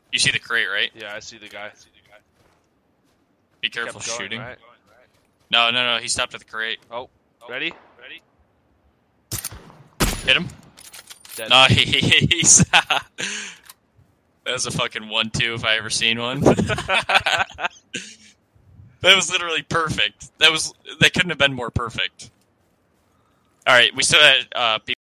You see the crate, right? Yeah, I see the guy. Be careful Kept going, shooting. Right? No. He stopped at the crate. Oh, ready? Hit him. Dead. Nice. That was a fucking 1-2 if I ever seen one. That was literally perfect. That couldn't have been more perfect. All right, we still had people.